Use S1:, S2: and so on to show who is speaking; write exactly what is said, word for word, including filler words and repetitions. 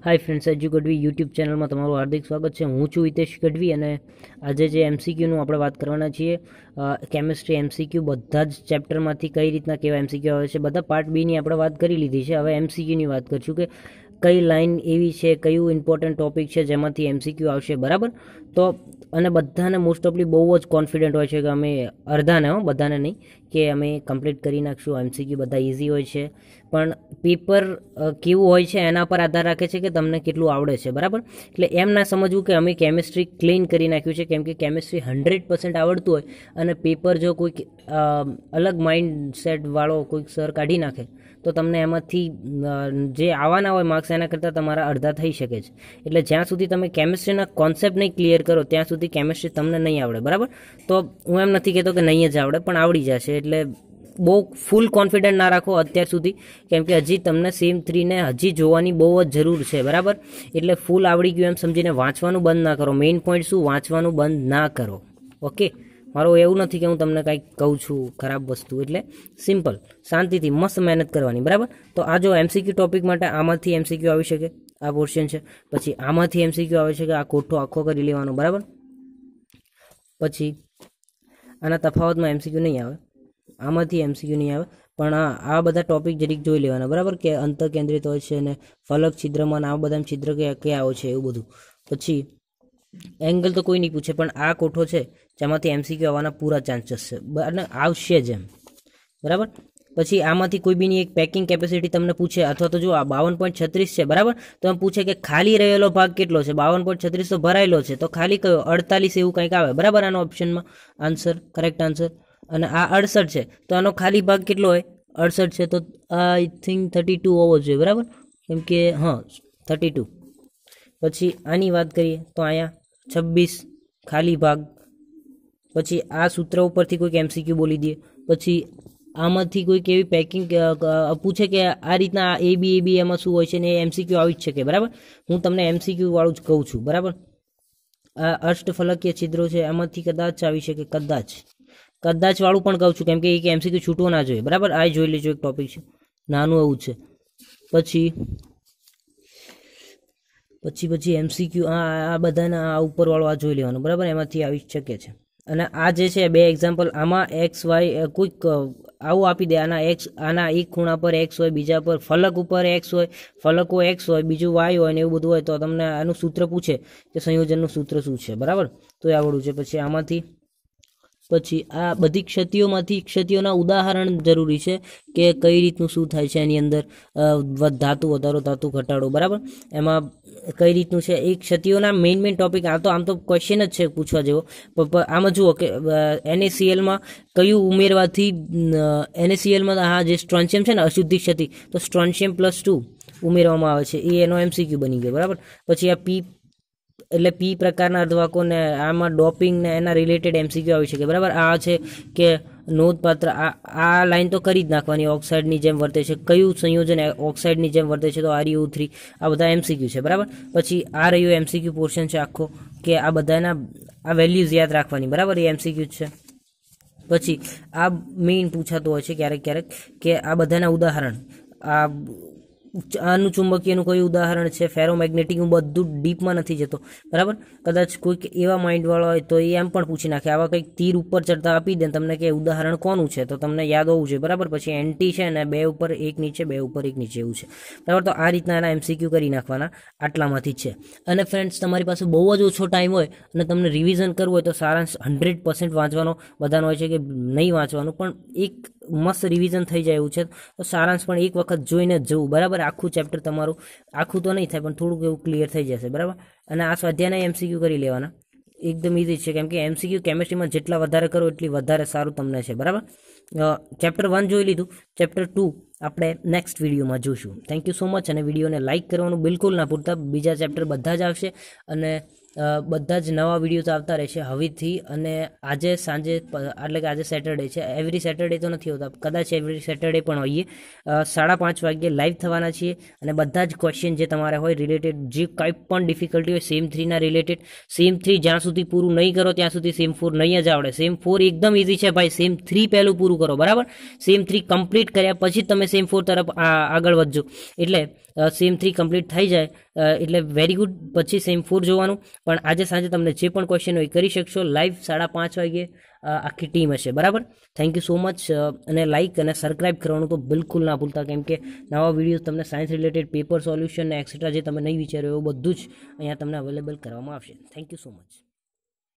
S1: हाय friends, एज्यू Gadhvi YouTube channel में तमाરું हार्दिक स्वागत है। हूँ છું હિતેશ ગઢવી અને આજે જે એમસીક્યુનું આપણે વાત કરવાના છીએ, કેમિસ્ટ્રી એમસીક્યુ બધા જ ચેપ્ટરમાંથી કઈ રીતના કેવા એમસીક્યુ આવે છે, બધા પાર્ટ બીની આપણે વાત કરી લીધી છે। હવે એમસીક્યુની વાત કરીશું કે કઈ લાઇન એવી છે, કયું ઇમ્પોર્ટન્ટ ટોપિક છે જેમાંથી એમસીક્યુ આવશે, બરાબર। તો અને બધાને મોસ્ટ ઓફલી બહુ જ કોન્ફિડન્ટ હોય છે કે અમે અડધાને હો બધાને નહીં કે અમે કમ્પ્લીટ કરી નાખશું, એમસીક્યુ બધા ઇઝી હોય છે, પણ પેપર કેવું હોય છે એના પર આધાર રાખે છે કે તમને કેટલું આવડે છે, બરાબર। એટલે એમ ના સમજવું કે અમે કેમિસ્ટ્રી ક્લીન કરી નાખ્યું છે, કેમ કે કેમિસ્ટ્રી હંડ્રેડ પર્સન્ટ આવડતું હોય અને પેપર જો કોઈક અલગ માઇન્ડ સેટવાળો કોઈક સર કાઢી નાખે તો તમને એમાંથી જે આવવાના હોય માર્ક્સ એના કરતાં તમારા અડધા થઈ શકે છે। એટલે જ્યાં સુધી તમે કેમિસ્ટ્રીના કોન્સેપ્ટ નહીં ક્લિયર કરો ત્યાં સુધી કેમિસ્ટ્રી તમને નહીં આવડે, બરાબર। તો હું એમ નથી કહેતો કે નહીં જ આવડે, પણ આવડી જશે। એટલે બહુ ફૂલ કોન્ફિડન્ટ ના રાખો અત્યાર સુધી, કેમ કે હજી તમને સેમ થ્રીને હજી જોવાની બહુ જ જરૂર છે, બરાબર। એટલે ફૂલ આવડી ગયું એમ સમજીને વાંચવાનું બંધ ના કરો। મેઇન પોઈન્ટ શું, વાંચવાનું બંધ ના કરો, ઓકે। મારું એવું નથી કે હું તમને કાંઈક કહું છું ખરાબ વસ્તુ, એટલે સિમ્પલ શાંતિથી મસ્ત મહેનત કરવાની, બરાબર। તો આ જો એમસીક્યુ ટોપિક માટે આમાંથી એમસીક્યુ આવી શકે, આ પોર્શન છે। પછી આમાંથી એમસીક્યુ આવે છે કે આ કોઠો આખો કરી લેવાનો, બરાબર। પછી આના તફાવતમાં એમસીક્યુ નહીં આવે, આમાંથી એમસીક્યુ નહીં આવે, પણ હા આ બધા ટોપિક જરીક જોઈ લેવાના, બરાબર, કે અંતર કેન્દ્રિત હોય છે અને ફલક છિદ્રમાં આ બધા છિદ્ર કયા કયા હોય છે એવું બધું। પછી એંગલ તો કોઈ નહીં પૂછે, પણ આ કોઠો છે જેમાંથી એમસીક્યુ આવવાના પૂરા ચાન્સીસ છે અને આવશે જ એમ, બરાબર। પછી આમાંથી કોઈ બીની એક પેકિંગ કેપેસિટી તમને પૂછે, અથવા તો જો આ બાવન પોઈન્ટ છત્રીસ છે, બરાબર, તો એમ પૂછે કે ખાલી રહેલો ભાગ કેટલો છે, બાવન પોઈન્ટ છત્રીસ તો ભરાયેલો છે, તો ખાલી કયો અડતાલીસ એવું કંઈક આવે, બરાબર, આનો ઓપ્શનમાં આન્સર, કરેક્ટ આન્સર। અને આ અડસઠ છે તો આનો ખાલી ભાગ કેટલો હોય, અડસઠ છે તો આઈ થિંક થર્ટી ટુ હોવો જોઈએ, બરાબર, કેમ કે હા થર્ટી ટુ। પછી આની વાત કરીએ તો અહીંયા છવ્વીસ ખાલી ભાગ। પછી આ સૂત્ર ઉપરથી કોઈક એમસીક્યુ બોલી દે। પછી આમાંથી કોઈક એવી પેકિંગ પૂછે કે આ રીતના એ બી એ બી એમાં શું હોય છે ને એ એમસીક્યુ આવી જ શકે, બરાબર। હું તમને એમસીક્યુ વાળું જ કહું છું, બરાબર। આ અષ્ટફલકીય છિદ્રો છે એમાંથી કદાચ આવી શકે, કદાચ કદાચ વાળું પણ કહું છું, કેમ કે એક એમસીક્યુ છૂટવો ના જોઈએ, બરાબર। આ જોઈ લેજો, એક ટોપિક છે નાનું એવું છે। પછી પછી પછી એમસીક્યુ આ આ બધાના આ ઉપરવાળો આ જોઈ લેવાનું, બરાબર, એમાંથી આવી શકે છે। અને આ જે છે બે એક્ઝામ્પલ, આમાં એક્સ વાય કોઈક આવું આપી દે, આના એક્સ આના એક ખૂણા પર એક્સ હોય, બીજા પર ફલક ઉપર એક્સ હોય, ફલકો એક્સ હોય, બીજું વાય હોય ને એવું બધું હોય, તો તમને આનું સૂત્ર પૂછે કે સંયોજનનું સૂત્ર શું છે, બરાબર, તો એ આવડવું છે। પછી આમાંથી પછી આ બધી ક્ષતિઓમાંથી ક્ષતિઓના ઉદાહરણ જરૂરી છે કે કઈ રીતનું શું થાય છે એની અંદર, ધાતુ વધારો, ધાતુ ઘટાડો, બરાબર, એમાં કઈ રીતનું છે એ ક્ષતિઓના મેઇન મેઇન ટોપિક। આ તો આમ તો ક્વેશ્ચન જ છે પૂછવા જેવો, આમાં જુઓ કે એનએસીએલમાં કયું ઉમેરવાથી, એનએસીએલમાં હા જે સ્ટ્રોન્શિયમ છે ને અશુદ્ધિ ક્ષતિ, તો સ્ટ્રોન્શિયમ પ્લસ ટુ ઉમેરવામાં આવે છે, એ એનો એમસીક્યુ બની ગયો, બરાબર। પછી આ પી એટલે પી પ્રકારના અર્ધવાહકો ને આમાં ડોપિંગ ને એના રિલેટેડ એમસીક્યુ આવી શકે, બરાબર। આ છે કે નોંધપાત્ર આ આ લાઈન તો કરી જ નાખવાની, ઓક્સાઇડની જેમ વર્તે છે, કયું સંયોજન ઓક્સાઇડની જેમ વર્તે છે, તો આર યુ થ્રી, આ બધા એમસીક્યુ છે, બરાબર। પછી આ રહ્યું એમસીક્યુ પોર્શન છે આખો, કે આ બધાના આ વેલ્યુઝ યાદ રાખવાની, બરાબર, એ એમસીક્યુ છે। પછી આ મેઇન પૂછાતું હોય છે ક્યારેક ક્યારેક કે આ બધાના ઉદાહરણ, આ આનું ચુંબકીયનું કયું ઉદાહરણ છે, ફેરોમેગ્નેટિક, હું બધું ડીપમાં નથી જતો, બરાબર। કદાચ કોઈક એવા માઇન્ડવાળો હોય તો એ એમ પણ પૂછી નાખે, આવા કંઈક તીર ઉપર ચડતા આપી દે તમને કે ઉદાહરણ કોનું છે, તો તમને યાદ હોવું જોઈએ, બરાબર। પછી એન્ટી છે ને બે ઉપર એક નીચે, બે ઉપર એક નીચે એવું છે, બરાબર। તો આ રીતના એના એમસીક્યુ કરી નાખવાના, આટલામાંથી જ છે। અને ફ્રેન્ડ્સ, તમારી પાસે બહુ જ ઓછો ટાઈમ હોય અને તમને રિવિઝન કરવું હોય તો સારાંશ હંડ્રેડ પર્સન્ટ વાંચવાનો બધાનો હોય છે કે નહીં વાંચવાનું, પણ એક મસ્ત રિવિઝન થઈ જાય એવું છે, તો સારાંશ પણ એક વખત જોઈને જ જવું, બરાબર। આખું ચેપ્ટર તમારું આખું તો નહીં થાય પણ થોડુંક એવું ક્લિયર થઈ જશે, બરાબર। અને આ સ્વાધ્યાયના એમસીક્યુ કરી લેવાના, એકદમ ઇઝી છે, કેમ કે એમસીક્યુ કેમિસ્ટ્રીમાં જેટલા વધારે કરો એટલી વધારે સારું તમને છે, બરાબર। ચેપ્ટર વન જોઈ લીધું, ચેપ્ટર ટુ આપણે નેક્સ્ટ વિડીયોમાં જોઈશું। થેન્ક યુ સો મચ, અને વિડીયોને લાઇક કરવાનું બિલકુલ ના ભૂલતા। બીજા ચેપ્ટર બધા જ આવશે અને બધા જ નવા વિડીયોઝ આવતા રહેશે હવેથી। અને આજે સાંજે એટલે કે આજે સેટરડે છે, એવરી સેટરડે તો નથી હોતા, કદાચ એવરી સેટરડે પણ હોઈએ, સાડા પાંચ વાગ્યે લાઈવ થવાના છીએ અને બધા જ ક્વેશ્ચન જે તમારે હોય રિલેટેડ, જે કંઈ પણ ડિફિકલ્ટી હોય સેમ થ્રીના રિલેટેડ, સેમ થ્રી જ્યાં સુધી પૂરું નહીં કરો ત્યાં સુધી સેમ ફોર નહીં જ આવડે। સેમ ફોર એકદમ ઇઝી છે ભાઈ, સેમ થ્રી પહેલું પૂરું કરો, બરાબર। સેમ થ્રી કમ્પ્લીટ કર્યા પછી તમે સેમ ફોર તરફ આગળ વધજો, એટલે સેમ થ્રી કમ્પ્લીટ થઈ જાય એટલે વેરી ગુડ. પછી સેમ ફોર જોવાનું. પણ આજે સાંજે તમને જે પણ ક્વેશ્ચન હોય કરી શકશો. લાઈવ સાડા પાંચ વાગે આખી ટીમ હશે, બરાબર. Thank you so much. અને લાઇક અને સબસ્ક્રાઇબ કરવાનું તો બિલકુલ ના ભૂલતા, કેમ કે નવા વિડીયોઝ તમને સાયન્સ રિલેટેડ પેપર સોલ્યુશન ને એક્સેટ્રા જે તમે નહીં વિચાર્યો એવું બધું જ અહીંયા તમને અવેલેબલ કરવામાં આવશે. Thank you so much.